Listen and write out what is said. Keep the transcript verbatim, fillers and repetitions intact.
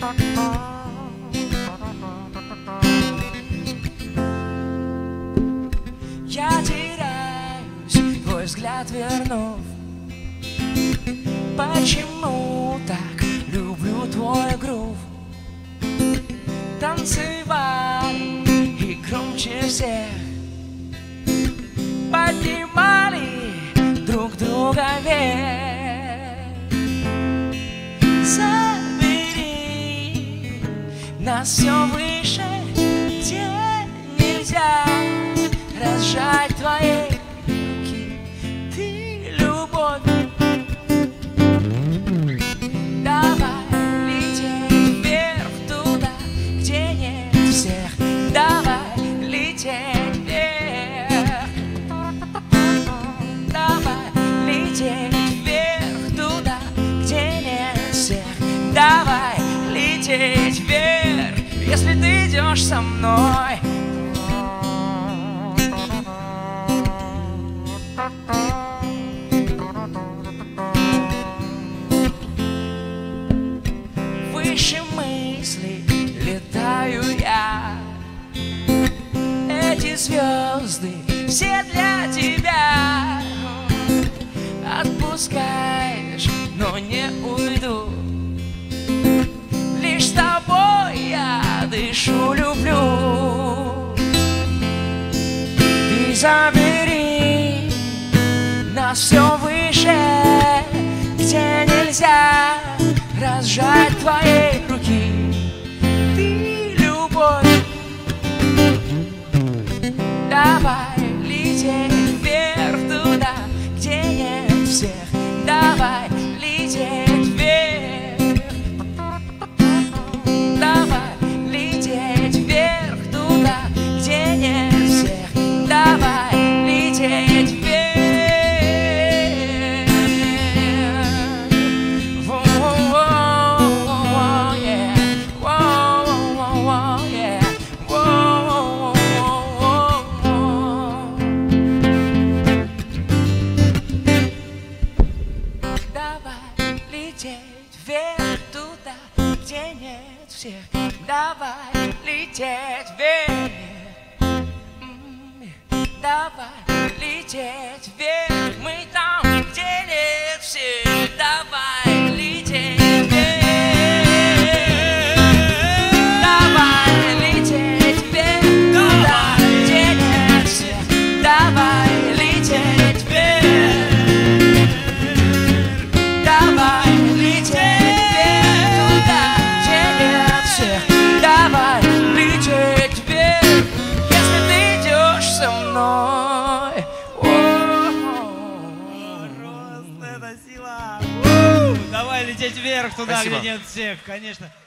Я теряюсь, твой взгляд вернув. Почему так люблю твой грув? Танцевали и громче всех поднимали друг друга вверх. Забери нас все выше, где нельзя разжать твои руки. Ты любовь. Давай лететь вверх туда, где нет всех. Давай лететь вверх. Давай лететь вверх туда, где нет всех. Давай лететь вверх, если ты идешь со мной. Выше мыслей летаю я. Эти звезды все для тебя. Отпускаешь, но не уйду. Лишь с тобой я дышу, люблю. Ты забери нас все выше, где нельзя разжать твоей руки. Ты любовь. Давай лететь вверх туда, где нет всех. Давай лететь вверх. Давай лететь вверх туда, где нет всех. Давай лететь вверх. Лететь вверх туда, где нет всех. Давай лететь вверх. Давай лететь вверх. Мы там, где нет всех. Давай лететь вверх. Давай лететь вверх туда, где нет всех. Давай лететь вверх. Давай лететь вверх туда, где нет всех. Давай лететь вверх, если ты идешь со мной. Рост, это сила. Давай лететь вверх туда, Спасибо. где нет всех, конечно.